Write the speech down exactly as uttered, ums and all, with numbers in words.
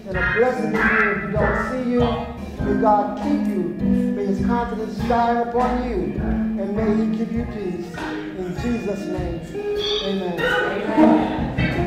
and a blessing to you if you don't see you. May God keep you. May his countenance shine upon you. And may he give you peace. In Jesus' name, amen. Amen.